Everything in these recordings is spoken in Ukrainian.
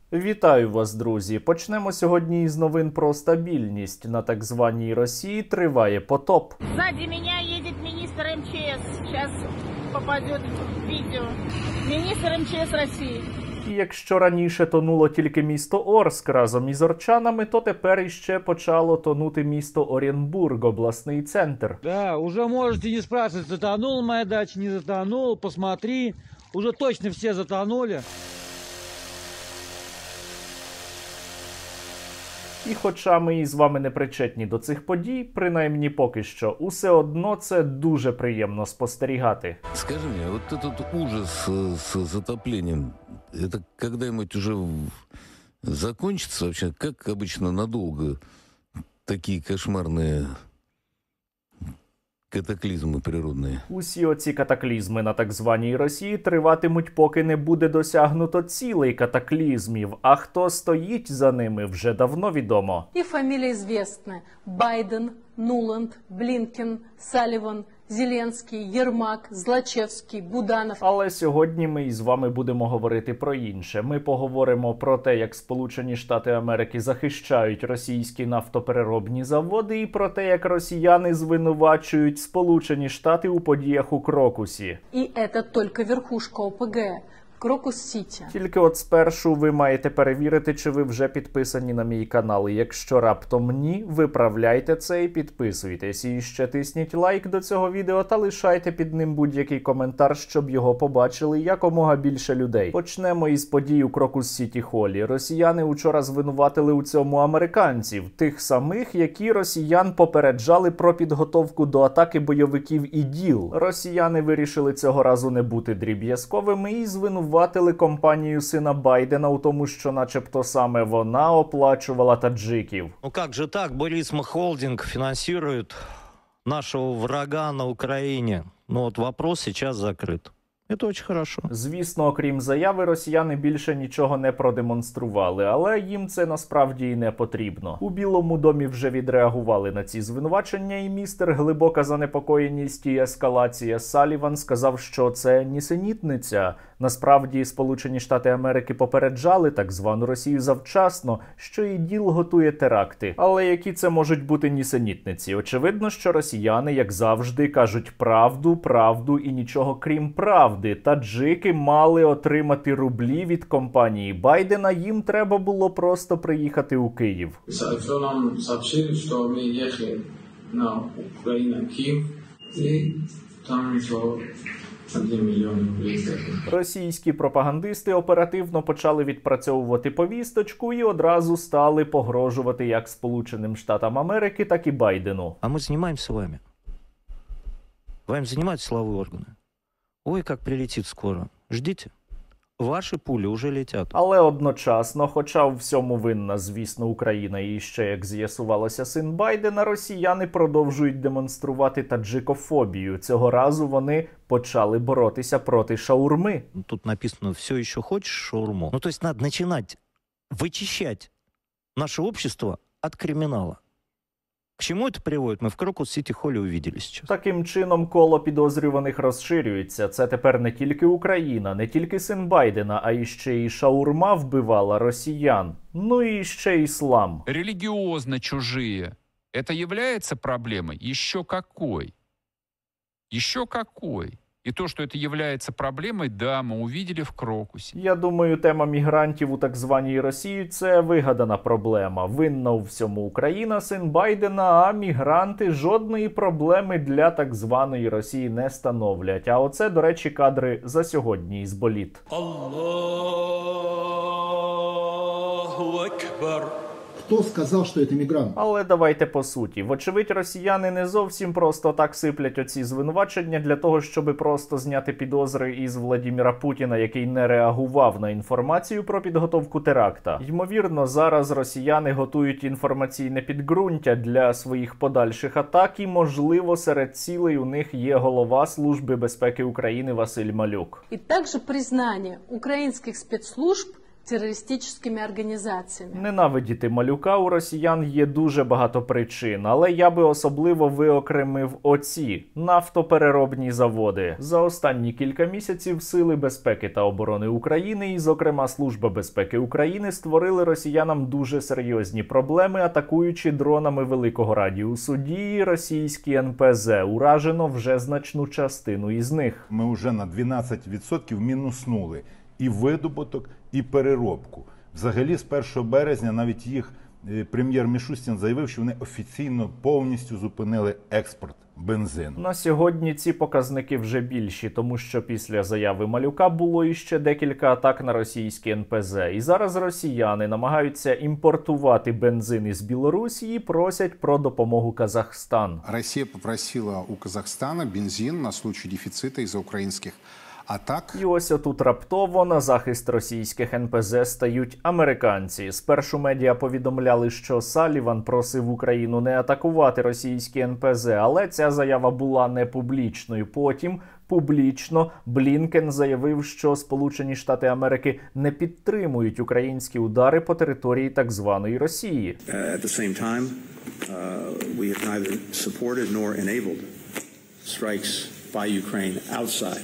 Вітаю вас, друзі! Почнемо сьогодні із новин про стабільність. На так званій Росії триває потоп. Сзади меня едет министр МЧС. Сейчас попадет в видео. Министр МЧС России. І якщо раніше тонуло тільки місто Орск разом із орчанами, то тепер іще почало тонути місто Оренбург, обласний центр. Да, уже можете не спрашивать, затонула моя дача, не затонула, посмотри. Уже точно все затонули. І хоча ми із вами не причетні до цих подій, принаймні поки що, усе одно це дуже приємно спостерігати. Скажи мне, вот этот ужас с затоплением, это когда-нибудь уже закончится вообще? Как обычно надолго такие кошмарные катаклізми природні? Усі оці катаклізми на так званій Росії триватимуть, поки не буде досягнуто цілей катаклізмів. А хто стоїть за ними, вже давно відомо. И фамилии известны. Байден, Нуланд, Блинкен, Салливан, Зеленський, Єрмак, Злочевський, Буданов. Але сьогодні ми із вами будемо говорити про інше. Ми поговоримо про те, як Сполучені Штати Америки захищають російські нафтопереробні заводи, і про те, як росіяни звинувачують Сполучені Штати у подіях у Крокусі. И это только верхушка ОПГ. Крокус-Сіті. Тільки от спершу ви маєте перевірити, чи ви вже підписані на мій канал. І якщо раптом ні, виправляйте це і підписуйтесь. І ще тисніть лайк до цього відео та лишайте під ним будь-який коментар, щоб його побачили якомога більше людей. Почнемо із подій у Крокус-Сіті Холі. Росіяни учора звинуватили у цьому американців. Тих самих, які росіян попереджали про підготовку до атаки бойовиків ІДІЛ. Росіяни вирішили цього разу не бути дріб'язковими і звинуватили компанію сина Байдена у тому, що начебто саме вона оплачувала таджиків. Ну как же так? Бурисма Холдинг финансирует нашего врага на Украине. Ну вот вопрос сейчас закрыт. Это очень хорошо. Звісно, окрім заяви, росіяни більше нічого не продемонстрували, але їм це насправді і не потрібно. У Білому домі вже відреагували на ці звинувачення, і містер глибока занепокоєність і ескалація Саліван сказав, що це нісенітниця. Насправді, Сполучені Штати Америки попереджали так звану Росію завчасно, що ІДІЛ готує теракти. Але які це можуть бути нісенітниці? Очевидно, що росіяни, як завжди, кажуть правду і нічого крім правди. Таджики мали отримати рублі від компанії Байдена, їм треба було просто приїхати у Київ. Все нам сообщили, що ми їхали на Україну, Київ, і там всього 1 мільйон рублів. Російські пропагандисти оперативно почали відпрацьовувати повісточку і одразу стали погрожувати як Сполученим Штатам Америки, так і Байдену. А мы занимаемся вами. Вами занимаются силовые органы. Ой, как прилетит скоро. Ждите. Ваші пулі вже летять. Але одночасно, хоча у всьому винна, звісно, Україна і ще, як з'ясувалося, син Байдена, росіяни продовжують демонструвати таджикофобію. Цього разу вони почали боротися проти шаурми. Тут написано «все еще хочешь шаурму». Ну, то есть надо начинать вычищать наше общество от криминала. К чему это приводит? Мы в Крокус-Сіті Холі увидели сейчас. Таким чином, коло підозрюваних розширюється. Це тепер не тільки Україна, не тільки син Байдена, а іще і шаурма вбивала росіян. Ну і ще іслам. Религиозно чужие. Это является проблемой? Еще какой? Еще какой? И то, что это является проблемой, да, мы увидели в Крокусі. Я думаю, тема мігрантів у так званій Росії – це вигадана проблема. Винна у всьому Україна, син Байдена, а мігранти жодної проблеми для так званої Росії не становлять. А оце, до речі, кадри за сьогодні із боліт. Аллаху Акбар. Хто сказав, що це мігрант? Але давайте по суті. Вочевидь, росіяни не зовсім просто так сиплять оці звинувачення для того, щоб просто зняти підозри із Владіміра Путіна, який не реагував на інформацію про підготовку теракта. Ймовірно, зараз росіяни готують інформаційне підґрунтя для своїх подальших атак, і, можливо, серед цілей у них є голова Служби безпеки України Василь Малюк. І також признання українських спецслужб террористическими организациями. Ненавидіти малюка у росіян є дуже багато причин, але я би особливо виокремив оці – нафтопереробні заводи. За останні кілька місяців Сили безпеки та оборони України і, зокрема, Служба безпеки України створили росіянам дуже серйозні проблеми, атакуючи дронами великого радіусу дії російські НПЗ. Уражено вже значну частину із них. Ми вже на 12% мінуснули і видобуток, і переробку. Взагалі, з 1 березня навіть їх прем'єр Мішустін заявив, що вони офіційно повністю зупинили експорт бензину. На сьогодні ці показники вже більші, тому що після заяви малюка було іще декілька атак на російські НПЗ. І зараз росіяни намагаються імпортувати бензин із Білорусі і просять про допомогу Казахстан. Росія попросила у Казахстана бензин на случай дефіциту із-за українських атак. І ось отут раптово на захист російських НПЗ стають американці. Спершу медіа повідомляли, що Саліван просив Україну не атакувати російські НПЗ, але ця заява була не публічною. Потім публічно Блінкен заявив, що Сполучені Штати Америки не підтримують українські удари по території так званої Росії. At the same time, we have neither supported nor enabled strikes by Ukraine outside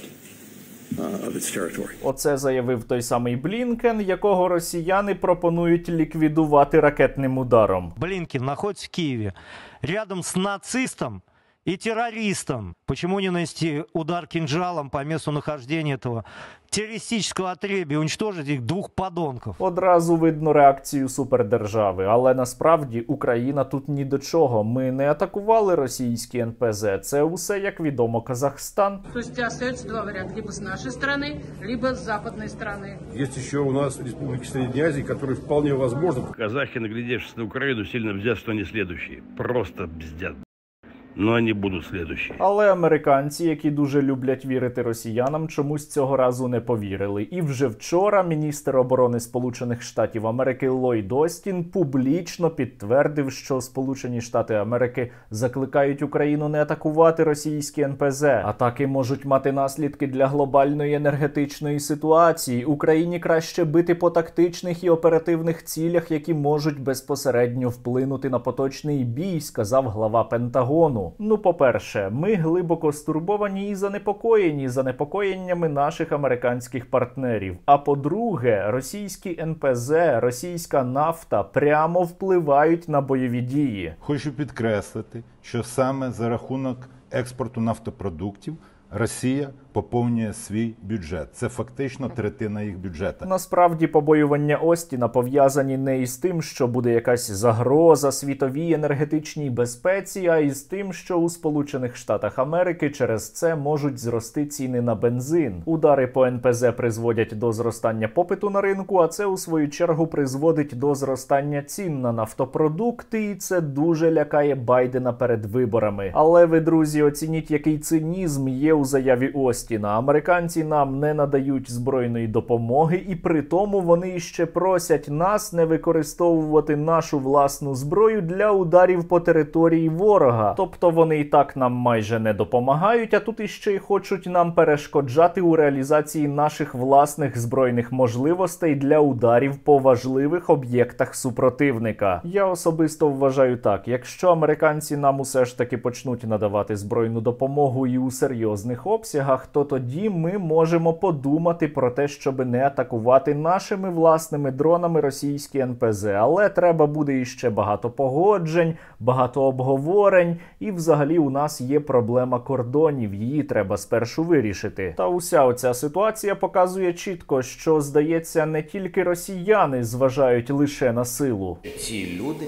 of its territory. Оце заявив той самий Блінкен, якого росіяни пропонують ліквідувати ракетним ударом. Блинкен находится в Киеве рядом с нацистом и террористом. Почему не нанести удар кинжалом по месту нахождения этого террористического отребья, уничтожить их двух подонков? Одразу видно реакцію супердержави, але насправді Україна тут ні до чого. Ми не атакували російські НПЗ, це усе, як відомо, Казахстан. То есть остается два варианта, либо с нашей стороны, либо с западной стороны. Есть еще у нас республики Средней Азии, которые вполне возможно. Казахи, наглядевшись на Украину, сильно бздят, что они следующие. Просто бздят. Но вони будуть слідуючі. Але американці, які дуже люблять вірити росіянам, чомусь цього разу не повірили. І вже вчора міністр оборони Сполучених Штатів Америки Ллойд Остін публічно підтвердив, що Сполучені Штати Америки закликають Україну не атакувати російські НПЗ. Атаки можуть мати наслідки для глобальної енергетичної ситуації. Україні краще бити по тактичних і оперативних цілях, які можуть безпосередньо вплинути на поточний бій, сказав глава Пентагону. Ну, по-перше, ми глибоко стурбовані і занепокоєні занепокоєннями наших американських партнерів. А по-друге, російські НПЗ, російська нафта прямо впливають на бойові дії. Хочу підкреслити, що саме за рахунок експорту нафтопродуктів Росія поповнює свій бюджет. Це фактично третина їх бюджету. Насправді, побоювання Остіна пов'язані не із тим, що буде якась загроза світовій енергетичній безпеці, а із тим, що у Сполучених Штатах Америки через це можуть зрости ціни на бензин. Удари по НПЗ призводять до зростання попиту на ринку, а це у свою чергу призводить до зростання цін на нафтопродукти, і це дуже лякає Байдена перед виборами. Але ви, друзі, оцініть, який цинізм є у заяві Остіна. Американці нам не надають збройної допомоги, і при тому вони ще просять нас не використовувати нашу власну зброю для ударів по території ворога. Тобто вони і так нам майже не допомагають, а тут іще й хочуть нам перешкоджати у реалізації наших власних збройних можливостей для ударів по важливих об'єктах супротивника. Я особисто вважаю так, якщо американці нам усе ж таки почнуть надавати збройну допомогу і у серйозних обсягах, то тоді ми можемо подумати про те, щоб не атакувати нашими власними дронами російські НПЗ. Але треба буде іще багато погоджень, багато обговорень, і взагалі у нас є проблема кордонів, її треба спершу вирішити. Та уся оця ситуація показує чітко, що, здається, не тільки росіяни зважають лише на силу. Ці люди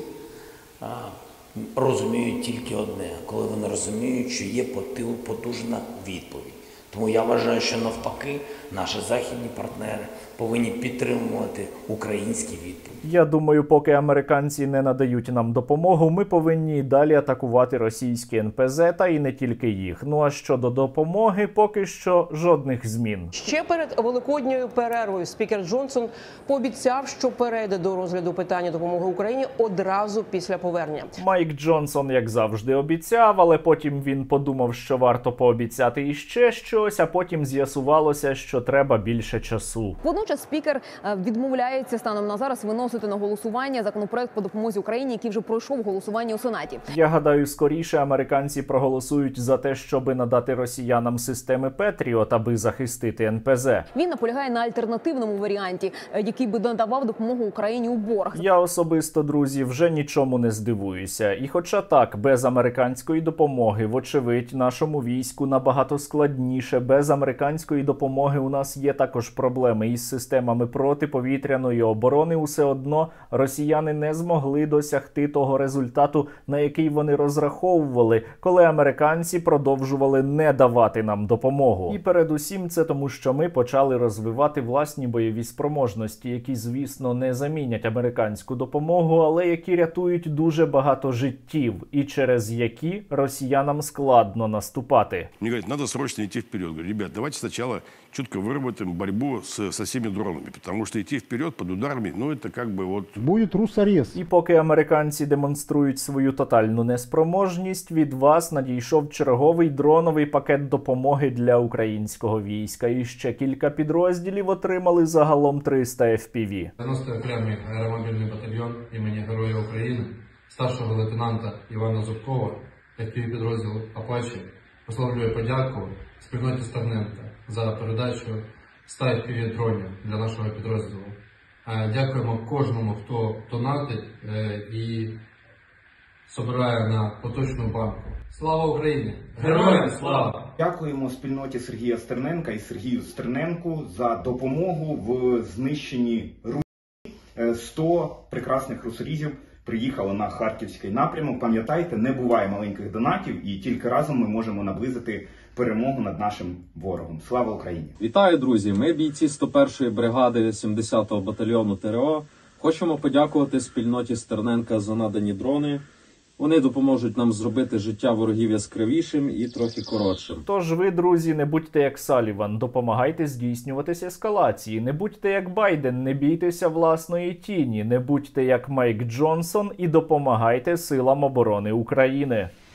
розуміють тільки одне, коли вони розуміють, що є потужна відповідь. Тому я вважаю, що навпаки наші західні партнери повинні підтримувати українські відповіді. Я думаю, поки американці не надають нам допомогу, ми повинні далі атакувати російські НПЗ, та і не тільки їх. Ну а щодо допомоги, поки що жодних змін. Ще перед великодньою перервою спікер Джонсон пообіцяв, що перейде до розгляду питання допомоги Україні одразу після повернення. Майк Джонсон, як завжди, обіцяв, але потім він подумав, що варто пообіцяти іще щось, а потім з'ясувалося, що треба більше часу. Водночас спікер відмовляється станом на зараз виносити на голосування законопроект по допомозі Україні, який вже пройшов голосування у Сенаті. Я гадаю, скоріше американці проголосують за те, щоби надати росіянам системи Петріот, аби захистити НПЗ. Він наполягає на альтернативному варіанті, який би надавав допомогу Україні у борг. Я особисто, друзі, вже нічому не здивуюся. І хоча так, без американської допомоги, вочевидь, нашому війську набагато складніше. Без американської допомоги у нас є також проблеми із системами протиповітряної оборони. Усе одно росіяни не змогли досягти того результату, на який вони розраховували, коли американці продовжували не давати нам допомогу. І передусім це тому, що ми почали розвивати власні бойові спроможності, які, звісно, не замінять американську допомогу, але які рятують дуже багато життів і через які росіянам складно наступати. Мне говорят, надо срочно идти вперед. Говорю, ребят, давайте сначала четко выработаем борьбу со всеми дронами, потому что идти вперед под ударами, ну это как бы вот... Будет русорез. І поки американці демонструють свою тотальну неспроможність, від вас надійшов черговий дроновий пакет допомоги для українського війська. І ще кілька підрозділів отримали загалом 300 FPV. 90-й окремий аеромобільний батальйон імені Героя України, старшого лейтенанта Івана Зубкова, FPV-підрозділ «Апачі» висловлює подяку спільноті Стерненка за передачу 100 FPV-дронів для нашого підрозділу. Дякуємо кожному, хто донатить і збирає на поточну банку. Слава Україні! Героям слава! Дякуємо спільноті Сергія Стерненка і Сергію Стерненку за допомогу в знищенні Русі. 100 прекрасних русорізів приїхали на Харківський напрямок. Пам'ятайте, не буває маленьких донатів, і тільки разом ми можемо наблизити перемогу над нашим ворогом. Слава Україні! Вітаю, друзі! Ми, бійці 101-ї бригади 70-го батальйону ТРО, хочемо подякувати спільноті Стерненка за надані дрони. Вони допоможуть нам зробити життя ворогів яскравішим і трохи коротшим. Тож ви, друзі, не будьте як Саліван, допомагайте здійснюватись ескалації. Не будьте як Байден, не бійтеся власної тіні. Не будьте як Майк Джонсон і допомагайте силам оборони України.